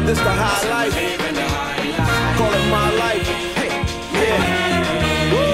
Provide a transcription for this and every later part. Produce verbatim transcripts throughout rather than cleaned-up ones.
This the high life. Call it my life. Hey, yeah. Woo.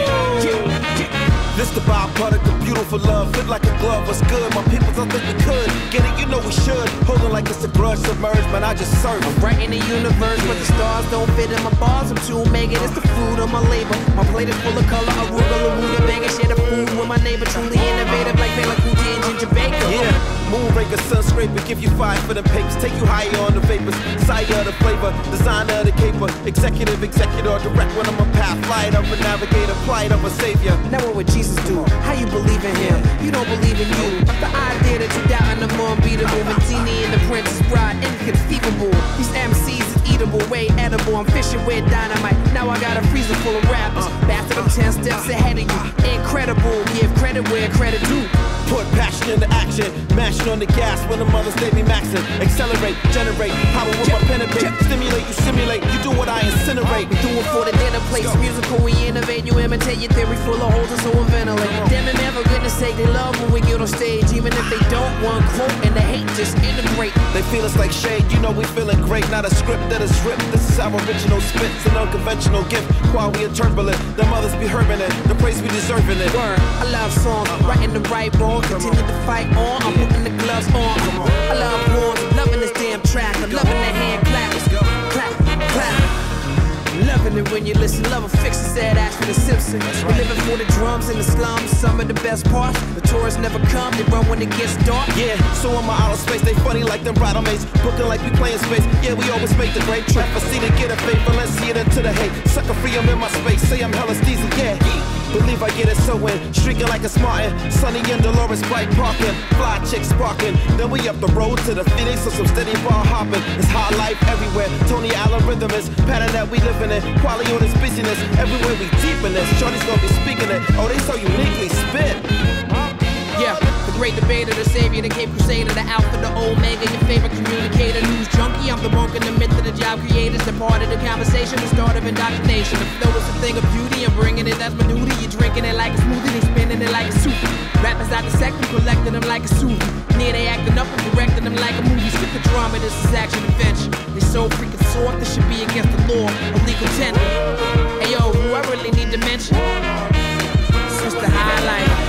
This the byproduct of beautiful love. Fit like a glove, what's good? My peoples, I think we could get it, you know we should. Holding like it's a grudge submerged, man, I just serve. I'm right in the universe, but the stars don't fit in my bars. I'm too mega, it's the fruit of my labor. My plate is full of color, arugula, rutabaga. Share the food with my neighbor, truly innovative like Fela Kuti and Ginger Baker. Yeah, moonraker, sun scraper, give you five for the papers. Take you higher on the vapors, sire of the flavor, designer of the caper, executive, executor, direct when I'm a path, flight of a navigator, plight of a savior. Now what would Jesus do? How you believe in him? You don't believe in you. The idea that you doubt in the more unbeatable. Ventini and the Princess Bride, inconceivable. These M Cs is eatable, way edible. I'm fishing with dynamite. Now I got a freezer full of rappers. Bastard, I'm ten steps ahead of you. Incredible, give credit where credit due. Put passion into action, mashing on the gas when the mothers they be maxing. Accelerate, generate, power with my pen and paper. Stimulate, you simulate, you do what I incinerate. We do it for the dinner place, musical, we innovate. You imitate your theory full of holes and so we ventilate. Damn it, man, for goodness sake, they love when we get on stage. Even if they don't, one quote and the hate just integrate. They feel us like shade, you know we feeling great. Not a script that is ripped, this is our original spits. An unconventional gift, while we are turbulent. The mothers be herbing it, the praise we deserving it. Word, I love songs, writing the right wrong. Continue to fight on, I'm putting the gloves on. I love horns, loving this damn track. I'm loving the hand clap, clap, clap. Loving it when you listen, love a fix the sad ass for the Simpsons. We're living for the drums in the slums, some of the best parts. The tourists never come, they run when it gets dark. Yeah, so in my outer space, they funny like them bridal mates. Booking like we playing space, yeah, we always make the great trip. I see to get a favor, let's see it into the hate. Sucker free, I'm in my space, say I'm hella steezy, yeah. Believe I get it so in, streaking like a Smartin. Sunny and Dolores bike parking, fly chicks sparking. Then we up the road to the Phoenix with some steady bar hopping. It's high life everywhere, Tony Allen rhythm is pattern that we living in. Quality on this busyness, everywhere we deep in this. Shorty's gonna be speaking it, oh they so uniquely spit. Yeah, the great debater, the savior, the Cape Crusader, the alpha, the omega, your favorite communicator, news junkie. I'm the monk in the myth of the job creators, the part of the conversation, the start of indoctrination. The flow is a thing of beauty, I'm bringing it, that's my duty. You're drinking it like a smoothie, they spinning it like a soup. Rappers out the sector, collecting them like a suit. Near they acting up and directing them like a movie. Skip the drama, this is action adventure. They so freaking soft, this should be against the law, a legal tender. Hey yo, who I really need to mention? It's the high life.